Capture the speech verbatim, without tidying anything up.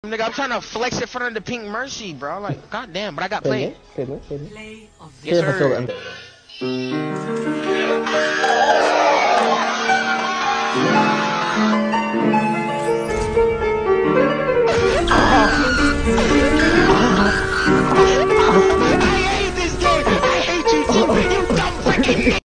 Nigga, I'm trying to flex in front of the Pink Mercy, bro. Like, goddamn, but I got played. Play of Yes, sir. the